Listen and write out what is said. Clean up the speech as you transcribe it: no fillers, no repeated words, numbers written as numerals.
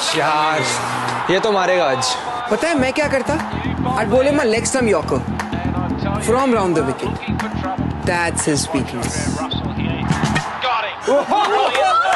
यार ये तो मारेगा आज। पता है मैं क्या करता? I'd bowl him a leg stump yorker from round the wicket. That's his weakness. Got it.